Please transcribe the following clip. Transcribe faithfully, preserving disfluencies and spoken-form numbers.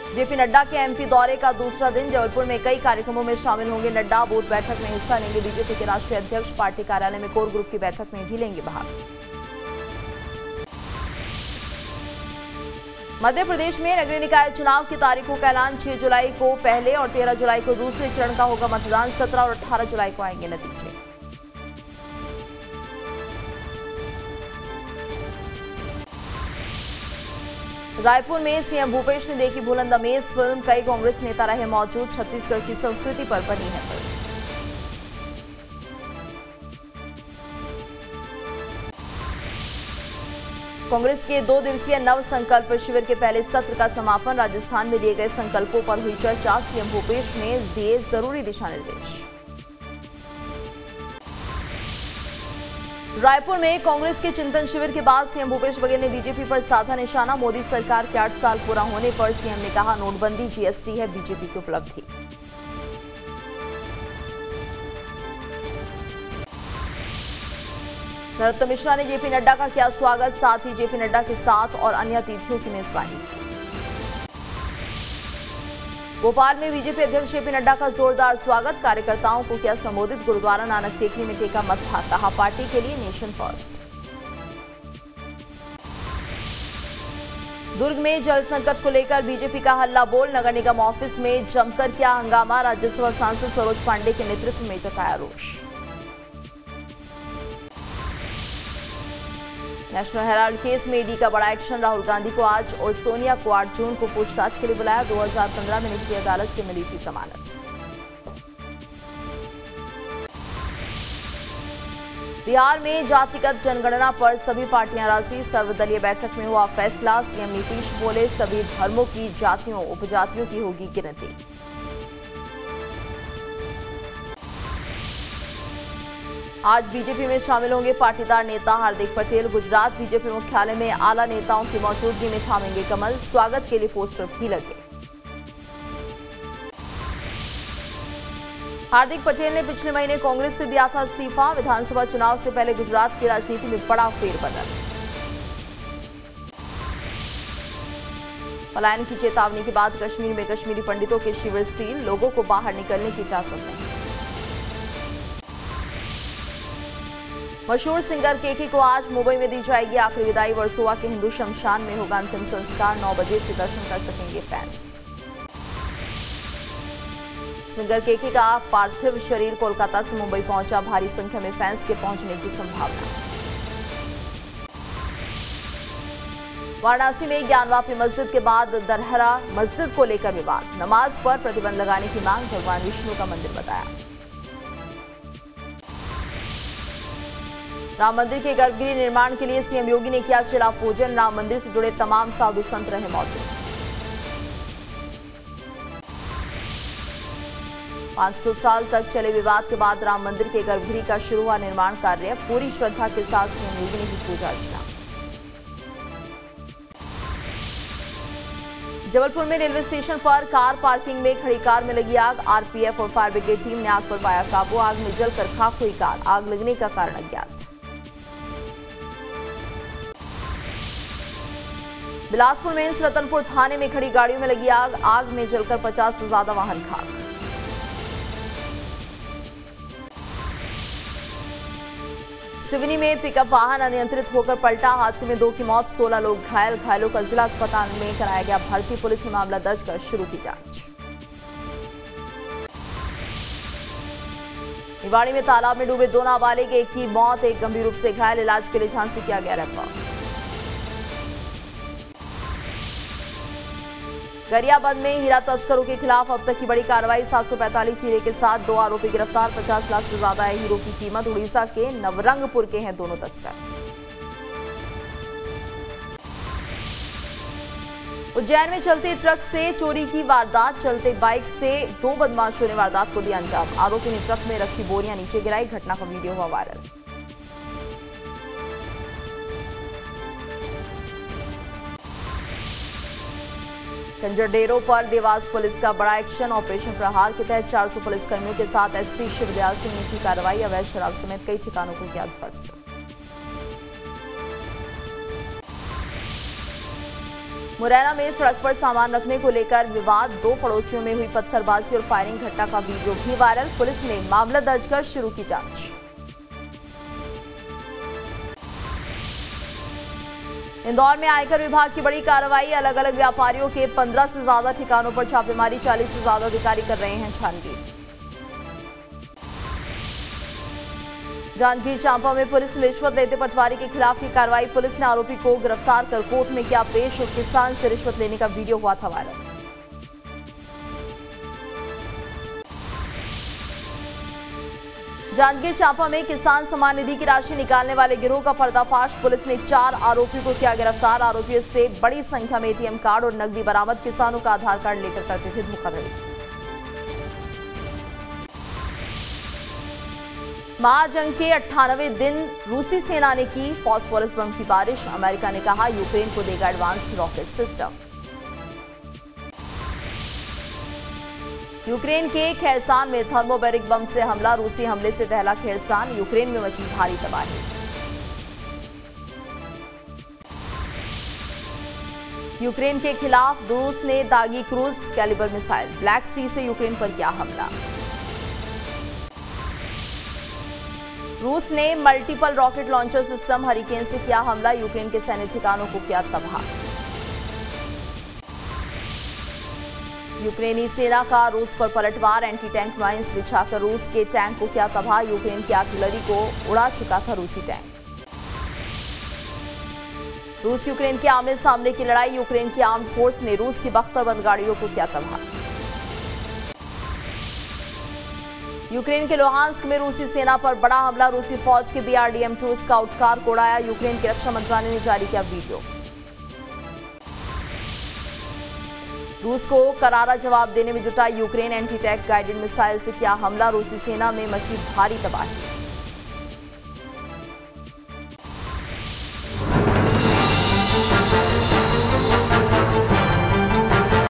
JP Nadda के MP दौरे का दूसरा दिन। जबलपुर में कई कार्यक्रमों में शामिल होंगे नड्डा। बूथ बैठक में हिस्सा लेंगे बीजेपी के राष्ट्रीय अध्यक्ष। पार्टी कार्यालय में कोर ग्रुप की बैठक में भी लेंगे भाग। मध्य प्रदेश में नगरीय निकाय चुनाव की तारीखों का ऐलान। छह जुलाई को पहले और तेरह जुलाई को दूसरे चरण का होगा मतदान। सत्रह और अठारह जुलाई को आएंगे नतीजे। रायपुर में सीएम भूपेश ने देखी बुलंद अमेज फिल्म। कई कांग्रेस नेता रहे मौजूद। छत्तीसगढ़ की संस्कृति पर बनी है फिल्म। कांग्रेस के दो दिवसीय नव संकल्प शिविर के पहले सत्र का समापन। राजस्थान में लिए गए संकल्पों पर हुई चर्चा। सीएम भूपेश ने दिए जरूरी दिशा निर्देश। रायपुर में कांग्रेस के चिंतन शिविर के बाद सीएम भूपेश बघेल ने बीजेपी पर साधा निशाना। मोदी सरकार के आठ साल पूरा होने पर सीएम ने कहा, नोटबंदी जीएसटी है बीजेपी की उपलब्धि। नरोत्तम मिश्रा ने जेपी नड्डा का किया स्वागत। साथ ही जेपी नड्डा के साथ और अन्य अतिथियों की मेजबानी। भोपाल में बीजेपी अध्यक्ष जेपी नड्डा का जोरदार स्वागत। कार्यकर्ताओं को किया संबोधित। गुरुद्वारा नानक टेकरी में टेका मत्था। कहा, पार्टी के लिए नेशन फर्स्ट। दुर्ग में जल संकट को लेकर बीजेपी का हल्ला बोल। नगर निगम ऑफिस में जमकर किया हंगामा। राज्यसभा सांसद सरोज पांडे के नेतृत्व में जताया रोष। नेशनल हेराल्ड केस में ईडी का बड़ा एक्शन। राहुल गांधी को आज और सोनिया को आठ जून को पूछताछ के लिए बुलाया। दो हज़ार पंद्रह में निचली अदालत से मिली थी जमानत। बिहार में जातिगत जनगणना पर सभी पार्टियां राजी। सर्वदलीय बैठक में हुआ फैसला। सीएम नीतीश बोले, सभी धर्मों की, जातियों, उपजातियों की होगी गिनती। आज बीजेपी में शामिल होंगे पाटीदार नेता हार्दिक पटेल। गुजरात बीजेपी मुख्यालय में आला नेताओं की मौजूदगी में थामेंगे कमल। स्वागत के लिए पोस्टर भी लगे। हार्दिक पटेल ने पिछले महीने कांग्रेस से दिया था इस्तीफा। विधानसभा चुनाव से पहले गुजरात की राजनीति में बड़ा फेरबदल। पलायन की चेतावनी के बाद कश्मीर में कश्मीरी पंडितों के शिविर सील। लोगों को बाहर निकलने की इजाजत नहीं। मशहूर सिंगर केके को आज मुंबई में दी जाएगी आखिरी विदाई। वर्सोवा के हिंदू शमशान में होगा अंतिम संस्कार। नौ बजे से दर्शन कर सकेंगे फैंस। सिंगर केके का पार्थिव शरीर कोलकाता से मुंबई पहुंचा। भारी संख्या में फैंस के पहुंचने की संभावना। वाराणसी में ज्ञानवापी मस्जिद के बाद दरहरा मस्जिद को लेकर विवाद। नमाज पर प्रतिबंध लगाने की मांग। भगवान विष्णु का मंदिर बताया। राम मंदिर के गर्भगृह निर्माण के लिए सीएम योगी ने किया शिला पूजन। राम मंदिर से जुड़े तमाम साधु संत रहे मौजूद। पाँच सौ साल तक चले विवाद के बाद राम मंदिर के गर्भगृह का शुरू हुआ निर्माण कार्य। पूरी श्रद्धा के साथ सीएम योगी ने की पूजा अर्चना। जबलपुर में रेलवे स्टेशन पर कार पार्किंग में खड़ी कार में लगी आग। आरपीएफ और फायर ब्रिगेड टीम ने आग पर पाया काबू। आग में जलकर खाक हुई कार। आग लगने का कारण अज्ञात। बिलासपुर में रतनपुर थाने में खड़ी गाड़ियों में लगी आग। आग में जलकर पचास से ज्यादा वाहन खाक। सिवनी में पिकअप वाहन अनियंत्रित होकर पलटा। हादसे में दो की मौत, सोलह लोग घायल। घायलों का जिला अस्पताल में कराया गया भर्ती। पुलिस ने मामला दर्ज कर शुरू की जांच। निवाड़ी में तालाब में डूबे दो नाबालिग, एक की मौत, एक गंभीर रूप से घायल। इलाज के लिए झांसी किया गया रेफर। गरियाबंद में हीरा तस्करों के खिलाफ अब तक की बड़ी कार्रवाई। सात सौ पैंतालीस हीरे के साथ दो आरोपी गिरफ्तार। पचास लाख से ज्यादा है हीरो की कीमत। उड़ीसा के नवरंगपुर के हैं दोनों तस्कर। उज्जैन में चलते ट्रक से चोरी की वारदात। चलते बाइक से दो बदमाशों ने वारदात को दिया अंजाम। आरोपी ने ट्रक में रखी बोरियां नीचे गिराई। घटना का वीडियो हुआ वायरल। कंजरडेरों पर देवास पुलिस का बड़ा एक्शन। ऑपरेशन प्रहार के तहत चार सौ पुलिसकर्मियों के साथ एसपी शिवदयाल सिंह ने की कार्रवाई। अवैध शराब समेत कई ठिकानों को किया ध्वस्त। मुरैना में सड़क पर सामान रखने को लेकर विवाद, दो पड़ोसियों में हुई पत्थरबाजी और फायरिंग घटना का वीडियो भी वायरल। पुलिस ने मामला दर्ज कर शुरू की जांच। इंदौर में आयकर विभाग की बड़ी कार्रवाई, अलग अलग व्यापारियों के पंद्रह से ज्यादा ठिकानों पर छापेमारी, चालीस से ज्यादा अधिकारी कर रहे हैं छानबीन। जांजगीर चांपा में पुलिस ने रिश्वत लेते पटवारी के खिलाफ की कार्रवाई, पुलिस ने आरोपी को गिरफ्तार कर कोर्ट में किया पेश और किसान से रिश्वत लेने का वीडियो हुआ था वायरल। जांजगीर चांपा में किसान सम्मान निधि की राशि निकालने वाले गिरोह का पर्दाफाश, पुलिस ने चार आरोपियों को किया गिरफ्तार। आरोपियों से बड़ी संख्या में एटीएम कार्ड और नकदी बरामद, किसानों का आधार कार्ड लेकर करते थे धोखाधड़ी। महाजंग के अट्ठानवे दिन रूसी सेना ने की फॉस्फोरस बम की बारिश, अमेरिका ने कहा यूक्रेन को देगा एडवांस रॉकेट सिस्टम। यूक्रेन के खेरसान में थर्मोबैरिक बम से हमला, रूसी हमले से दहला खेरसान, यूक्रेन में मची भारी तबाही। यूक्रेन के खिलाफ रूस ने दागी cruise Kalibr missile, black sea से यूक्रेन पर किया हमला। रूस ने multiple rocket launcher system hurricane से किया हमला, यूक्रेन के सैन्य ठिकानों को किया तबाह। यूक्रेनी सेना का रूस पर पलटवार, एंटी टैंक माइंस बिछाकर रूस के टैंक को किया तबाह, यूक्रेन की आर्टिलरी को उड़ा चुका था रूसी टैंक। रूस यूक्रेन के आमने सामने की लड़ाई, यूक्रेन की आर्म्ड फोर्स ने रूस की बख्तरबंद गाड़ियों को किया तबाह। यूक्रेन के लुहांस्क में रूसी सेना पर बड़ा हमला, रूसी फौज के B R D M two scout car को उड़ाया, यूक्रेन के रक्षा मंत्रालय ने जारी किया वीडियो। रूस को करारा जवाब देने में जुटा Ukraine, anti tank guided missile से किया हमला, रूसी सेना में मची भारी तबाही।